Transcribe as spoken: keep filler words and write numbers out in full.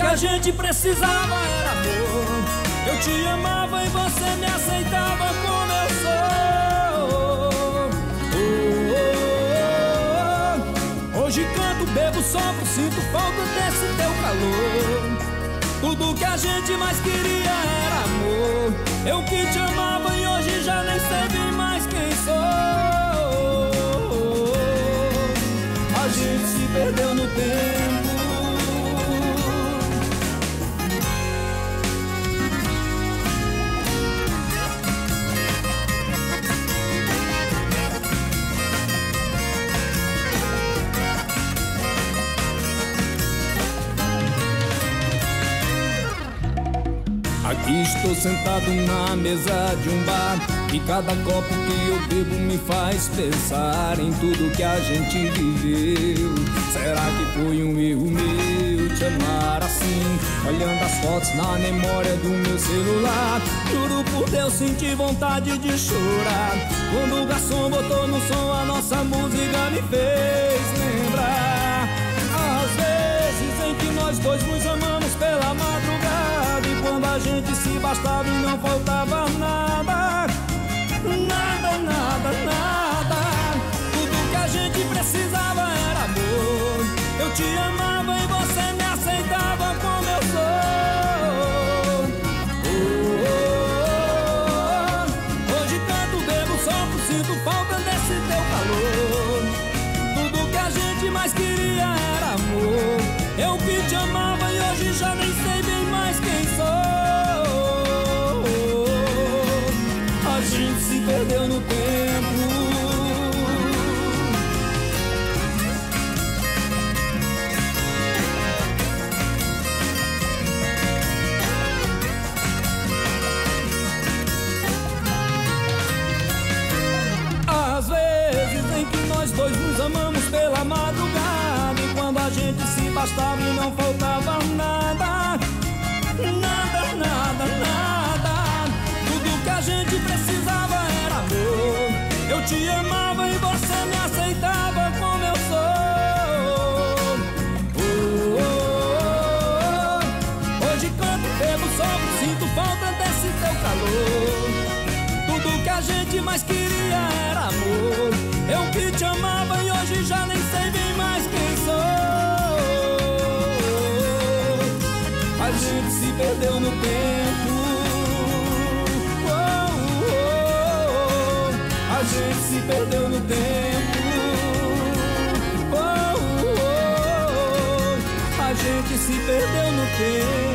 a gente precisava era amor. Eu te amava e você me aceitava como eu sou. Oh, oh, oh. Hoje canto, bebo, sofro, sinto falta desse teu calor. Tudo que a gente mais queria era amor. Eu que te amava e hoje já nem sei bem mais quem sou. A gente se perdeu no tempo. Aqui estou sentado na mesa de um bar, e cada copo que eu bebo me faz pensar em tudo que a gente viveu. Será que foi um erro meu te amar assim? Olhando as fotos na memória do meu celular, juro por Deus senti vontade de chorar. Quando o garçom botou no som a nossa música me fez lembrar as vezes em que nós dois nos amamos pela madrugada, e quando a gente se bastava e não faltava nada. Nada, nada, nada. Tudo que a gente precisava era amor. Eu te amava e você me aceitava como eu sou. Oh, oh, oh. Hoje canto, bebo, sofro, sinto falta desse teu calor. Tudo que a gente mais queria era amor. Eu que te amava e hoje já nem sei bem mais quem sou. A gente se perdeu no tempo. Às vezes em que nós dois nos amamos pela madrugada, e quando a gente se bastava e não faltava nada. Nada, nada, nada. Tudo que a gente precisava era amor. Eu te amava e você me aceitava como eu sou. Oh, oh, oh. Hoje canto, bebo, sofro, sinto falta desse teu calor. Tudo que a gente mais queria era amor. Eu que te amava e hoje já nem sei bem mais quem sou. A gente se perdeu no tempo. A gente se perdeu no tempo. Oh, oh, oh. A gente se perdeu no tempo.